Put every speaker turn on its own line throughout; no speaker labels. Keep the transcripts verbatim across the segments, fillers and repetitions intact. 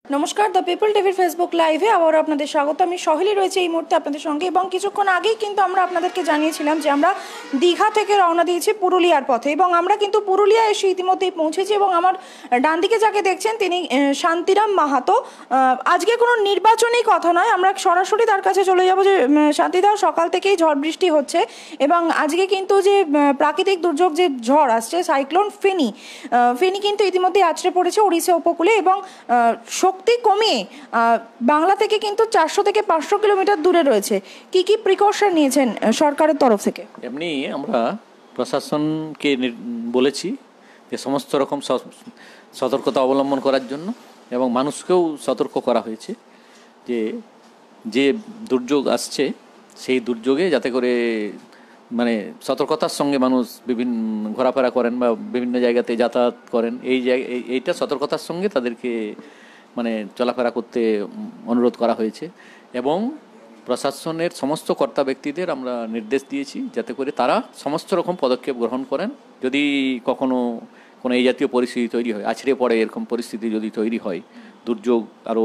নমস্কার, the people টিভির Facebook লাইভে আবার আপনাদের স্বাগত। আমি সহেলি রয়েছে এই মুহূর্তে আপনাদের সঙ্গে, এবং কিছুক্ষণ আগেই কিন্তু আমরা আপনাদেরকে জানিয়েছিলাম যে আমরা দীঘা থেকে রওনা দিয়েছি পুরুলিয়ার পথে, এবং আমরা কিন্তু পুরুলিয়া এসে ইতিমধ্যেই পৌঁছেছি। এবং আমার ডান দিকে যাকে দেখছেন তিনি শান্তিরাম মাহাতো। আজকে কোনো নির্বাচনী কথা নয়, আমরা সরাসরি তার কাছে চলে যাব। যে শান্তিদা, সকাল থেকেই ঝড় বৃষ্টি হচ্ছে, এবং আজকে কিন্তু যে প্রাকৃতিক দুর্যোগ যে ঝড় আসছে, সাইক্লোন ফেনি ফেনি কিন্তু ইতিমধ্যেই আছড়ে পড়েছে উড়িষ্যা উপকূলে, এবং শক্তি কমিয়ে বাংলা থেকে কিন্তু চারশো থেকে পাঁচশো কিলোমিটার দূরে রয়েছে। কি কি প্রিকশন নিয়েছেন সরকারের তরফ থেকে?
এমনি আমরা প্রশাসনকে বলেছি যে সমস্ত রকম সতর্কতা অবলম্বন করার জন্য, এবং মানুষকেও সতর্ক করা হয়েছে যে যে দুর্যোগ আসছে সেই দুর্যোগে যাতে করে মানে সতর্কতার সঙ্গে মানুষ বিভিন্ন ঘোরাফেরা করেন বা বিভিন্ন জায়গাতে যাতায়াত করেন। এই জায়গা এইটা সতর্কতার সঙ্গে তাদেরকে মানে চলাফেরা করতে অনুরোধ করা হয়েছে, এবং প্রশাসনের সমস্ত কর্তা ব্যক্তিদের আমরা নির্দেশ দিয়েছি যাতে করে তারা সমস্ত রকম পদক্ষেপ গ্রহণ করেন। যদি কখনো কোনো এই জাতীয় পরিস্থিতি তৈরি হয়, আছড়ে পড়ে এরকম পরিস্থিতি যদি তৈরি হয়, দুর্যোগ আরও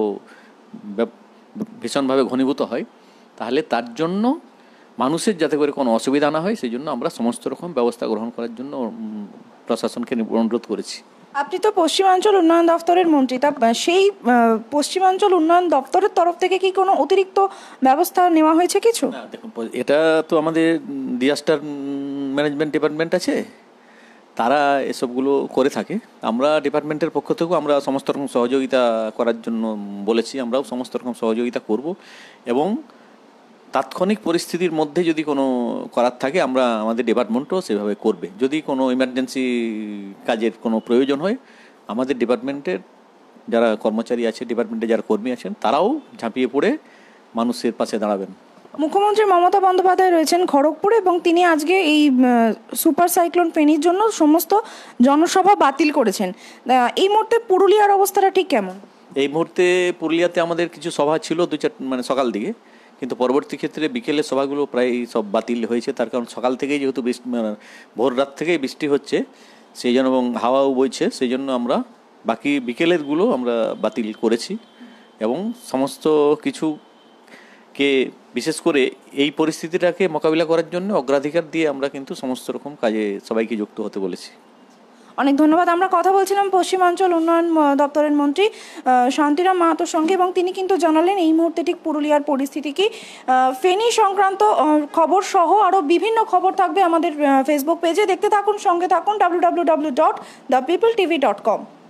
ভীষণভাবে ঘনীভূত হয়, তাহলে তার জন্য মানুষের যাতে করে কোনো অসুবিধা না হয় সেই জন্য আমরা সমস্ত রকম ব্যবস্থা গ্রহণ করার জন্য প্রশাসনকে অনুরোধ করেছি।
আপনি তো পশ্চিমাঞ্চল উন্নয়ন দপ্তরের মন্ত্রী, তা সেই পশ্চিমাঞ্চল উন্নয়ন দপ্তরের তরফ থেকে কি কোনো অতিরিক্ত ব্যবস্থা নেওয়া হয়েছে কিছু?
না, দেখুন, এটা তো আমাদের ডিজাস্টার ম্যানেজমেন্ট ডিপার্টমেন্ট আছে, তারা এসবগুলো করে থাকে। আমরা ডিপার্টমেন্টের পক্ষ থেকেও আমরা সমস্ত রকম সহযোগিতা করার জন্য বলেছি, আমরাও সমস্ত রকম সহযোগিতা করব, এবং তাৎক্ষণিক পরিস্থিতির মধ্যে যদি কোনো করার থাকে আমরা আমাদের ডিপার্টমেন্টও সেভাবে করবে। যদি কোনো ইমার্জেন্সি কাজের কোনো প্রয়োজন হয়, আমাদের ডিপার্টমেন্টের যারা কর্মচারী আছে, ডিপার্টমেন্টে যারা কর্মী আছেন, তারাও ঝাঁপিয়ে পড়ে মানুষের পাশে দাঁড়াবেন।
মুখ্যমন্ত্রী মমতা বন্দ্যোপাধ্যায় রয়েছেন খড়গপুরে, এবং তিনি আজকে এই সুপার সাইক্লোন ফেনির জন্য সমস্ত জনসভা বাতিল করেছেন। এই মুহূর্তে পুরুলিয়ার অবস্থাটা ঠিক কেমন? এই
মুহূর্তে পুরুলিয়াতে আমাদের কিছু সভা ছিল দু চার মানে সকাল দিকে, কিন্তু পরবর্তী ক্ষেত্রে বিকেলের সভাগুলো প্রায় সব বাতিল হয়েছে। তার কারণ সকাল থেকেই যেহেতু বৃষ্টি ভোর রাত থেকেই বৃষ্টি হচ্ছে সেই জন্য, এবং হাওয়াও বইছে, সেই জন্য আমরা বাকি বিকেলেরগুলো আমরা বাতিল করেছি, এবং সমস্ত কিছুকে বিশেষ করে এই পরিস্থিতিটাকে মোকাবিলা করার জন্য অগ্রাধিকার দিয়ে আমরা কিন্তু সমস্ত রকম কাজে সবাইকে যুক্ত হতে বলেছি।
অনেক ধন্যবাদ। আমরা কথা বলছিলাম পশ্চিমাঞ্চল উন্নয়ন দপ্তরের মন্ত্রী শান্তিরাম মাহাতোর সঙ্গে, এবং তিনি কিন্তু জানালেন এই মুহূর্তে ঠিক পুরুলিয়ার পরিস্থিতি কি। ফেনী সংক্রান্ত খবর সহ আরও বিভিন্ন খবর থাকবে আমাদের ফেসবুক পেজে, দেখতে থাকুন, সঙ্গে থাকুন W W W dot the people TV dot com.